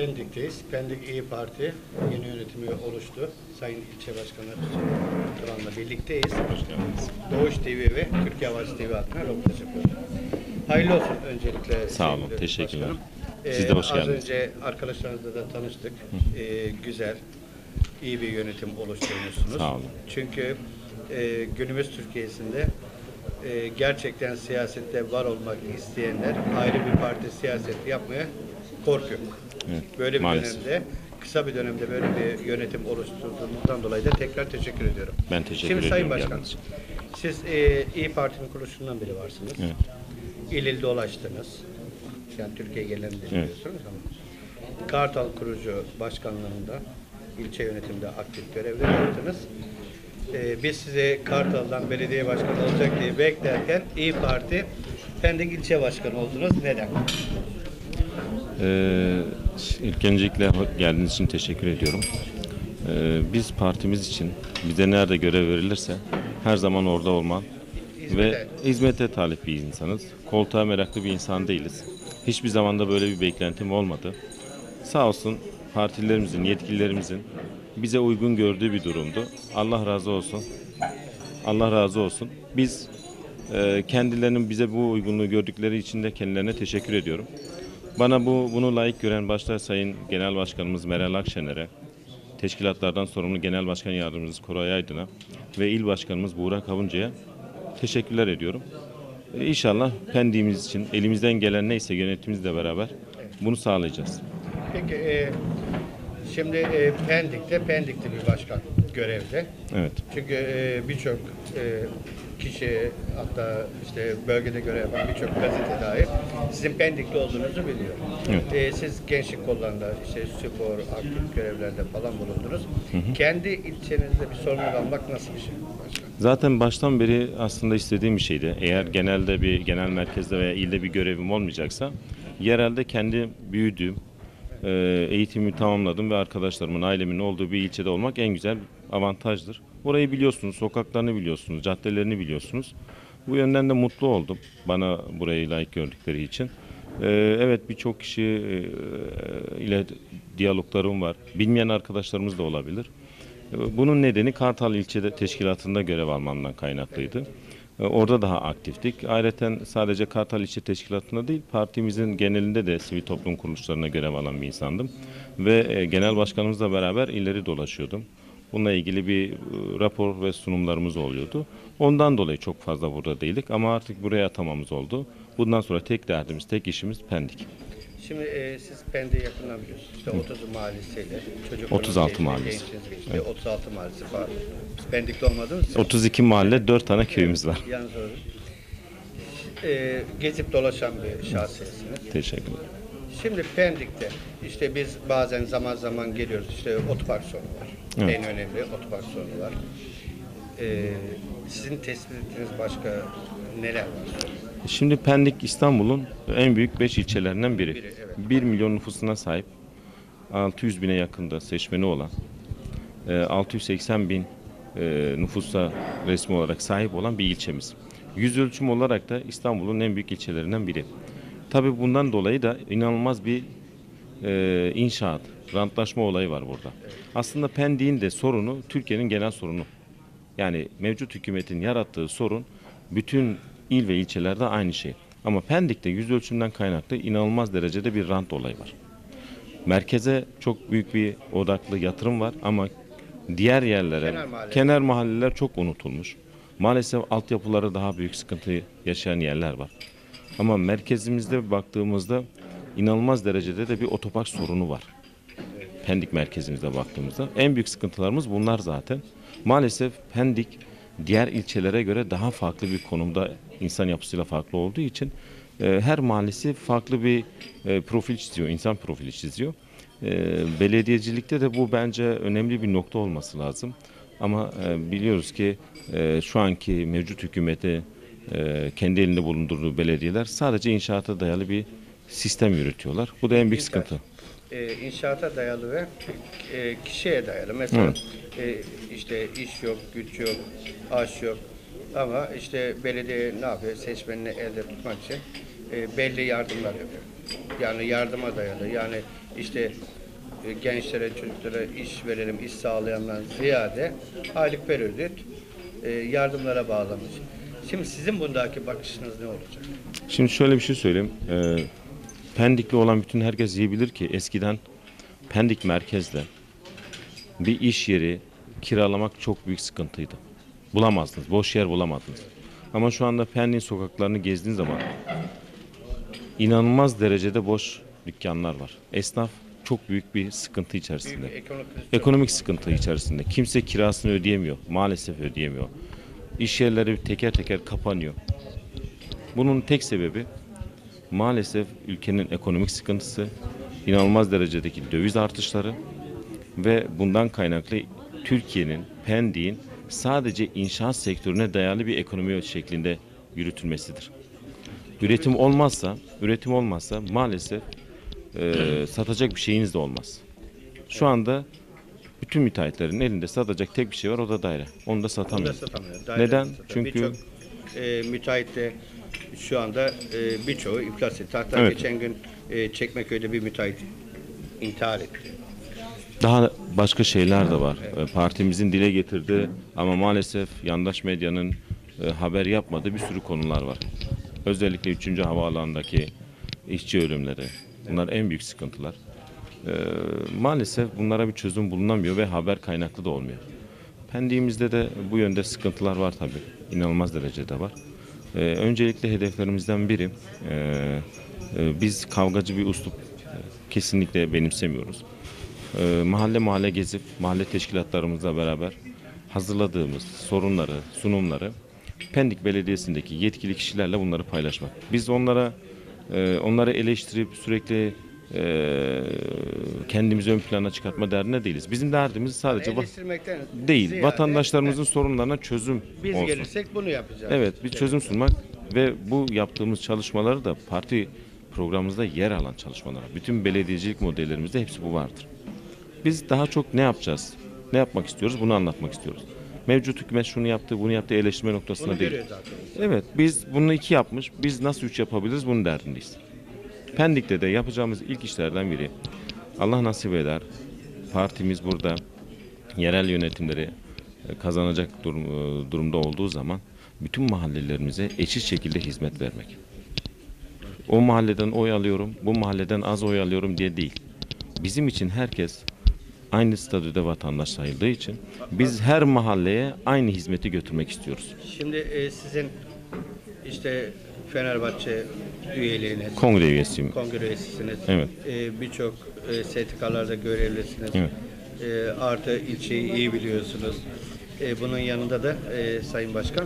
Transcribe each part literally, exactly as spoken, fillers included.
Pendik'teyiz. Pendik İyi Parti yeni yönetimi oluştu. Sayın İlçe Başkanı Turan'la birlikteyiz. Hoş geldiniz. Doğuş T V ve Türkiye Havacı T V adına röportaj yapıyoruz. Hayırlı olsun öncelikle. Sağ olun, sevgili teşekkürler. başkanım. Siz de hoş Az geldiniz. önce arkadaşlarınızla da tanıştık. Ee, güzel, iyi bir yönetim oluşturmuşsunuz. Sağ olun. Çünkü e, günümüz Türkiye'sinde e, gerçekten siyasette var olmak isteyenler ayrı bir parti siyaseti yapmaya korkuyor. Evet, Böyle bir maalesef. dönemde, kısa bir dönemde böyle bir yönetim oluşturduğunuzdan dolayı da tekrar teşekkür ediyorum. Ben teşekkür Şimdi ediyorum. Sayın Başkan, geldiğiniz için. siz e, İyi Parti'nin kuruluşundan beri varsınız. Evet. İl il dolaştınız. Yani Türkiye genelinde Evet. biliyorsunuz ama Kartal kurucu başkanlığında ilçe yönetimde aktif görevler yaptınız. Ee, biz size Kartal'dan belediye başkanı olacak diye beklerken İyi Parti Pendik ilçe başkanı oldunuz. Neden? Ee, ilk öncelikle geldiğiniz için teşekkür ediyorum. Ee, biz partimiz için bize nerede görev verilirse her zaman orada olman Hizmete. ve hizmete talip bir insanız. Koltuğa meraklı bir insan değiliz. Hiçbir zaman da böyle bir beklentim olmadı. Sağ olsun partilerimizin, yetkililerimizin bize uygun gördüğü bir durumdu. Allah razı olsun. Allah razı olsun. Biz e, kendilerinin bize bu uygunluğu gördükleri için de kendilerine teşekkür ediyorum. Bana bu bunu layık gören başta Sayın Genel Başkanımız Meral Akşener'e, teşkilatlardan sorumlu Genel Başkan Yardımcımız Koray Aydın'a ve İl Başkanımız Buğra Kavunca'ya teşekkürler ediyorum. E, İnşallah Pendik'imiz için elimizden gelen neyse yönetimimizle beraber bunu sağlayacağız. Peki e, şimdi e, Pendik'te Pendik'te bir başkan görevde. Evet. Çünkü e, birçok e, kişi hatta işte bölgede görev yapan birçok gazete dair sizin Pendik'te olduğunuzu biliyor. Evet. E, siz gençlik kollarında işte spor, aktif görevlerde falan bulundunuz. Hı hı. Kendi ilçenizde bir sorumluluk almak nasıl bir şey başkan? Zaten baştan beri aslında istediğim bir şeydi. Eğer genelde bir genel merkezde veya ilde bir görevim olmayacaksa yerelde kendi büyüdüğüm, e, eğitimimi tamamladım ve arkadaşlarımın, ailemin olduğu bir ilçede olmak en güzel avantajdır. Orayı biliyorsunuz, sokaklarını biliyorsunuz, caddelerini biliyorsunuz. Bu yönden de mutlu oldum bana burayı layık gördükleri için. Ee, evet birçok kişi e, ile diyaloglarım var. Bilmeyen arkadaşlarımız da olabilir. Ee, bunun nedeni Kartal ilçede teşkilatında görev almamdan kaynaklıydı. Ee, orada daha aktiftik. Ayrıca sadece Kartal ilçe teşkilatında değil, partimizin genelinde de sivil toplum kuruluşlarına görev alan bir insandım. Ve e, genel başkanımızla beraber illeri dolaşıyordum. Bununla ilgili bir e, rapor ve sunumlarımız oluyordu. Ondan dolayı çok fazla burada değildik ama artık buraya atamamız oldu. Bundan sonra tek derdimiz, tek işimiz Pendik. Şimdi e, siz Pendik'i yakından biliyorsunuz. İşte otuz mahallesiyle çocuklarınız otuz altı geçti, mahallesi. gençliğiniz geçti. Evet. otuz altı mahallesi var. Biz Pendik'te olmadığımız için. otuz iki mahalle, dört tane köyümüz var. Yalnız orada. E, gezip dolaşan bir şahsiyetsiniz. Teşekkürler. Şimdi Pendik'te işte biz bazen zaman zaman geliyoruz işte otopark sorunu var. Evet. En önemli otopark sorunu var. Ee, sizin tespit ettiğiniz başka neler var? Şimdi Pendik İstanbul'un en büyük beş ilçelerinden biri. Biri, evet. bir milyon nüfusuna sahip, altı yüz bine yakında seçmeni olan, altı yüz seksen bin nüfusa resmi olarak sahip olan bir ilçemiz. Yüz ölçüm olarak da İstanbul'un en büyük ilçelerinden biri. Tabii bundan dolayı da inanılmaz bir e, inşaat, rantlaşma olayı var burada. Aslında Pendik'in de sorunu Türkiye'nin genel sorunu. Yani mevcut hükümetin yarattığı sorun bütün il ve ilçelerde aynı şey. Ama Pendik'te yüz ölçümden kaynaklı inanılmaz derecede bir rant olayı var. Merkeze çok büyük bir odaklı yatırım var ama diğer yerlere, Kenar mahalle. kenar mahalleler çok unutulmuş. Maalesef altyapıları daha büyük sıkıntı yaşayan yerler var. Ama merkezimizde baktığımızda inanılmaz derecede de bir otopark sorunu var. Pendik merkezimizde baktığımızda en büyük sıkıntılarımız bunlar zaten. Maalesef Pendik diğer ilçelere göre daha farklı bir konumda, insan yapısıyla farklı olduğu için e, her mahallesi farklı bir e, profil çiziyor, insan profili çiziyor. E, belediyecilikte de bu bence önemli bir nokta olması lazım. Ama e, biliyoruz ki e, şu anki mevcut hükümete e, kendi elinde bulundurduğu belediyeler sadece inşaata dayalı bir sistem yürütüyorlar. Bu da en büyük İnşaat. sıkıntı. E, inşaata dayalı ve e, kişiye dayalı. Mesela e, işte iş yok, güç yok, aş yok. Ama işte belediye ne yapıyor? Seçmenini elde tutmak için e, belli yardımlar yapıyor. Yani yardıma dayalı. Yani işte e, gençlere, çocuklara iş verelim, iş sağlayandan ziyade aylık per ödül e, yardımlara bağlamış. Şimdi sizin bundaki bakışınız ne olacak? Şimdi şöyle bir şey söyleyeyim. Ee, Pendikli olan bütün herkes yiyebilir ki eskiden Pendik merkezde bir iş yeri kiralamak çok büyük sıkıntıydı. Bulamazdınız, boş yer bulamazdınız. Ama şu anda Pendik'in sokaklarını gezdiğin zaman inanılmaz derecede boş dükkanlar var. Esnaf çok büyük bir sıkıntı içerisinde. Büyük bir ekonomik kriz çok. Ekonomik sıkıntı içerisinde. Kimse kirasını ödeyemiyor. Maalesef ödeyemiyor. İş yerleri teker teker kapanıyor. Bunun tek sebebi maalesef ülkenin ekonomik sıkıntısı, inanılmaz derecedeki döviz artışları ve bundan kaynaklı Türkiye'nin, Pendik'in sadece inşaat sektörüne dayalı bir ekonomi şeklinde yürütülmesidir. Üretim olmazsa, üretim olmazsa maalesef e, satacak bir şeyiniz de olmaz. Şu anda bütün müteahhitlerin elinde satacak tek bir şey var, o da daire. Onu da Onu da satamıyor. satamıyor. Daire Neden? satamıyor. Çünkü Birçok e, müteahhit de şu anda e, birçoğu iflas etti. Hatta Evet. geçen gün e, Çekmeköy'de bir müteahhit intihar etti. daha başka şeyler de var. E, Partimizin dile getirdiği ama maalesef yandaş medyanın e, haber yapmadığı bir sürü konular var. Özellikle üçüncü havaalanındaki işçi ölümleri. Bunlar en büyük sıkıntılar. E, maalesef bunlara bir çözüm bulunamıyor ve haber kaynaklı da olmuyor. Pendik'imizde de bu yönde sıkıntılar var tabii. İnanılmaz derecede var. E, öncelikle hedeflerimizden biri e, e, biz kavgacı bir üslup e, kesinlikle benimsemiyoruz. E, mahalle mahalle gezip mahalle teşkilatlarımızla beraber hazırladığımız sorunları, sunumları Pendik Belediyesi'ndeki yetkili kişilerle bunları paylaşmak. Biz onlara e, onları eleştirip sürekli e, kendimizi ön plana çıkartma derdinde değiliz. Bizim derdimiz sadece va- Eleştirmekten değil, ziyade, vatandaşlarımızın sorunlarına çözüm biz olsun. gelirsek bunu yapacağız. Evet, bir çözüm sunmak ve bu yaptığımız çalışmaları da parti programımızda yer alan çalışmalar. Bütün belediyecilik modellerimizde hepsi bu vardır. Biz daha çok ne yapacağız? Ne yapmak istiyoruz? Bunu anlatmak istiyoruz. Mevcut hükümet şunu yaptı, bunu yaptı eleştirme noktasında Bunu değil. görüyor zaten. Evet, biz bunu iki yapmış, biz nasıl üç yapabiliriz bunun derdindeyiz. Pendik'te de yapacağımız ilk işlerden biri, Allah nasip eder, partimiz burada yerel yönetimleri e, kazanacak durum, e, durumda olduğu zaman bütün mahallelerimize eşit şekilde hizmet vermek. O mahalleden oy alıyorum, bu mahalleden az oy alıyorum diye değil. Bizim için herkes aynı statüde vatandaş sayıldığı için biz her mahalleye aynı hizmeti götürmek istiyoruz. Şimdi e, sizin işte Fenerbahçe üyeliğiniz, Kongre üyesiyim. kongre üyesisiniz. Evet. E, Birçok e, S T K'larda görevlisiniz. Evet. E, artı ilçeyi iyi biliyorsunuz. E, bunun yanında da e, Sayın Başkan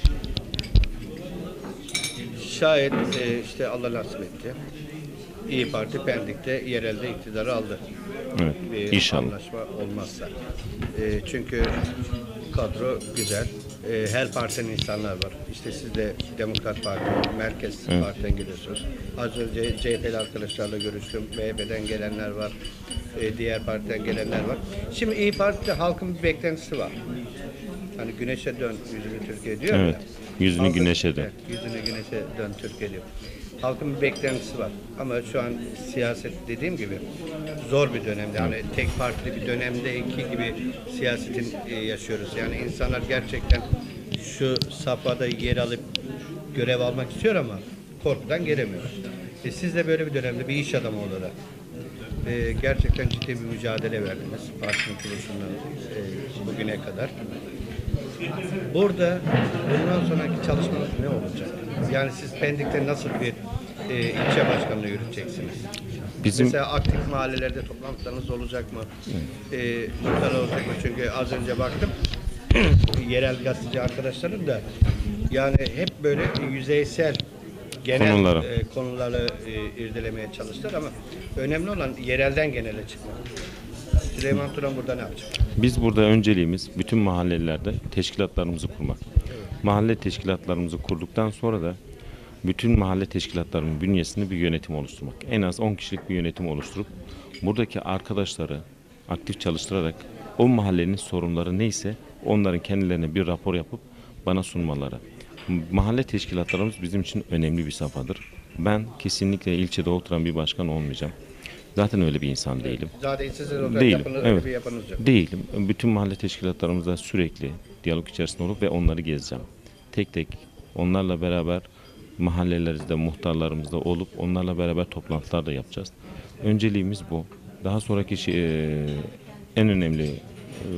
şayet e, işte Allah nasip etti. İyi Parti Pendik'te yerelde iktidarı aldı. Evet. Bir İnşallah. anlaşma olmazsa. E, çünkü kadro güzel. E, her partinin insanlar var. İşte siz de Demokrat Parti, Merkez Evet. Parti'den geliyorsunuz. Az önce C H P'li arkadaşlarla görüştüm. M H P'den gelenler var. E, diğer partiden gelenler var. Şimdi İyi Parti'de halkın bir beklentisi var. Hani güneşe dön yüzünü Türkiye diyor Evet. ya. Yüzünü Halkın- güneşe dön. Evet, yüzünü güneşe dön Türkiye diyor. Halkın bir beklentisi var. Ama şu an siyaset dediğim gibi zor bir dönemde. Yani tek partili bir dönemdeki gibi siyasetin e, yaşıyoruz. Yani insanlar gerçekten şu safhada yer alıp görev almak istiyor ama korkudan gelemiyor. E, siz de böyle bir dönemde bir iş adamı olarak e, gerçekten ciddi bir mücadele verdiniz. Partinin kuruluşundan e, bugüne kadar. Burada bundan sonraki çalışmanız ne olacak? Yani siz Pendik'te nasıl bir e, ilçe başkanlığı yürüteceksiniz? Bizim Mesela aktif mahallelerde toplantılarınız olacak mı? E, muhtar olacak mı? Çünkü az önce baktım yerel gazeteci arkadaşlarım da yani hep böyle yüzeysel genel Konulara. e, konuları e, irdelemeye çalıştılar ama önemli olan yerelden genele çıkmak. Süleyman Turan burada ne yapacak? Biz burada önceliğimiz bütün mahallelerde teşkilatlarımızı kurmak. Mahalle teşkilatlarımızı kurduktan sonra da bütün mahalle teşkilatlarının bünyesinde bir yönetim oluşturmak. En az on kişilik bir yönetim oluşturup buradaki arkadaşları aktif çalıştırarak o mahallenin sorunları neyse onların kendilerine bir rapor yapıp bana sunmaları. Mahalle teşkilatlarımız bizim için önemli bir safhadır. Ben kesinlikle ilçede oturan bir başkan olmayacağım. Zaten öyle bir insan değilim. Zaten sizler olarak Değilim, yapınız, öyle evet. bir yapınız yok. Değilim. Bütün mahalle teşkilatlarımızda sürekli diyalog içerisinde olup ve onları gezeceğim. Tek tek onlarla beraber mahallelerimizde, muhtarlarımızda olup onlarla beraber toplantılar da yapacağız. Önceliğimiz bu. Daha sonraki şey, e, en önemli e,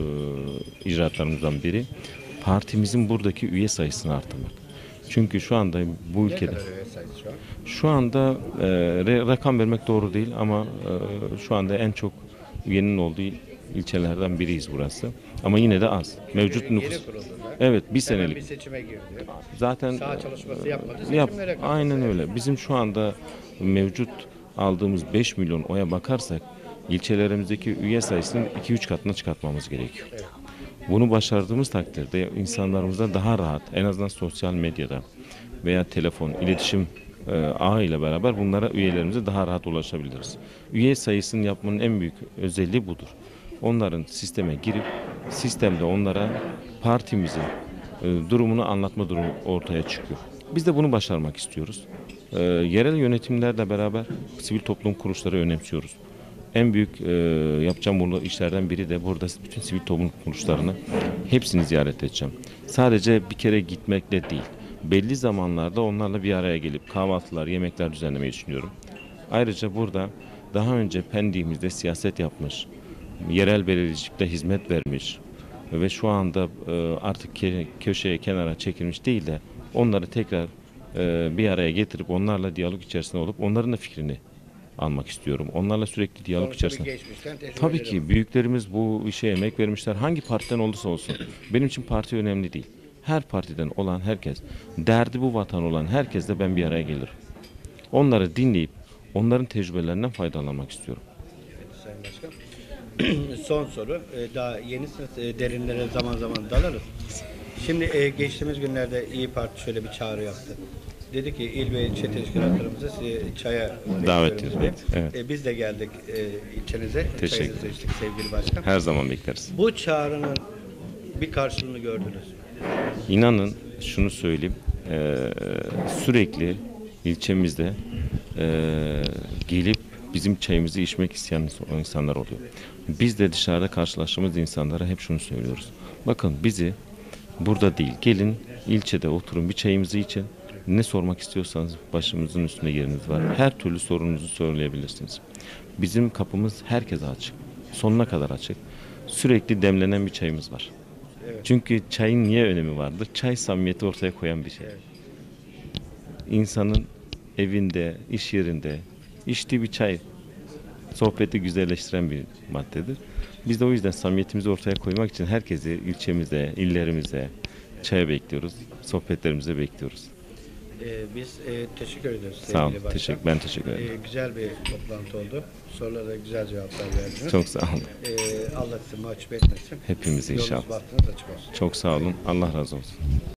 icraatlarımızdan biri partimizin buradaki üye sayısını artırmak. Çünkü şu anda bu Ne ülkede kadar üye sayısı şu an? şu anda e, re- rakam vermek doğru değil ama e, şu anda en çok üyenin olduğu ilçelerden biriyiz burası. Ama yine de az. Mevcut Yeni nüfus. kuruldu da. Evet, bir Hemen senelik. bir seçime girdi. Zaten Sağ çalışması yapmadı, yap, seçimlere katıldı. aynen öyle. Bizim şu anda mevcut aldığımız beş milyon oya bakarsak ilçelerimizdeki üye sayısının iki üç katına çıkartmamız gerekiyor. Bunu başardığımız takdirde insanlarımıza daha rahat, en azından sosyal medyada veya telefon, iletişim e, ağı ile beraber bunlara üyelerimize daha rahat ulaşabiliriz. Üye sayısını yapmanın en büyük özelliği budur. Onların sisteme girip sistemde onlara partimizin e, durumunu anlatma durumu ortaya çıkıyor. Biz de bunu başarmak istiyoruz. E, yerel yönetimlerle beraber sivil toplum kuruluşları önemsiyoruz. En büyük e, yapacağım burada işlerden biri de burada bütün sivil toplum kuruluşlarını hepsini ziyaret edeceğim. Sadece bir kere gitmekle değil, belli zamanlarda onlarla bir araya gelip kahvaltılar, yemekler düzenlemeyi düşünüyorum. Ayrıca burada daha önce Pendik'imizde siyaset yapmış, yerel belediyecilikte hizmet vermiş ve şu anda e, artık ke- köşeye, kenara çekilmiş değil de onları tekrar e, bir araya getirip onlarla diyalog içerisinde olup onların da fikrini almak istiyorum. Onlarla sürekli diyalog Sonuçta bir içerisinde. geçmişten tecrübeleri Tabii var. ki büyüklerimiz bu işe emek vermişler. Hangi partiden olursa olsun. Benim için parti önemli değil. Her partiden olan herkes, derdi bu vatan olan herkesle ben bir araya gelirim. Onları dinleyip onların tecrübelerinden faydalanmak istiyorum. Sayın Başkan. Son soru. Ee, Daha yenisiniz. Ee, Derinlere zaman zaman dalarız. Şimdi e, geçtiğimiz günlerde İyi Parti şöyle bir çağrı yaptı. Dedi ki il ve ilçe teşkilatlarımızı sizi çaya Davet bekliyoruz ediyoruz. diye. Evet. E, biz de geldik e, ilçenize. Teşekkür Çayınızı içtik sevgili başkan. Her zaman bekleriz. Bu çağrının bir karşılığını gördünüz. İnanın şunu söyleyeyim. eee, sürekli ilçemizde eee, gelip bizim çayımızı içmek isteyen insanlar oluyor. Biz de dışarıda karşılaştığımız insanlara hep şunu söylüyoruz. Bakın bizi burada değil, gelin ilçede oturun bir çayımızı için. Ne sormak istiyorsanız başımızın üstünde yeriniz var. Her türlü sorununuzu söyleyebilirsiniz. Bizim kapımız herkese açık. Sonuna kadar açık. Sürekli demlenen bir çayımız var. Çünkü çayın niye önemi vardır? Çay samimiyeti ortaya koyan bir şey. İnsanın evinde, iş yerinde içtiği bir çay sohbeti güzelleştiren bir maddedir. Biz de o yüzden samimiyetimizi ortaya koymak için herkesi ilçemize, illerimize çaya bekliyoruz. Sohbetlerimize bekliyoruz. E, biz e, teşekkür ederiz sevgili Sağ olun. başkan. Teşekkür, ben teşekkür ederim. E, güzel bir toplantı oldu. Sorulara güzel cevaplar verdiniz. Çok sağ olun. E, Allah sizi mahcup etmesin. Hepimiz Yolunuz, inşallah. bahtınız açık olsun. Çok sağ olun. Allah razı olsun.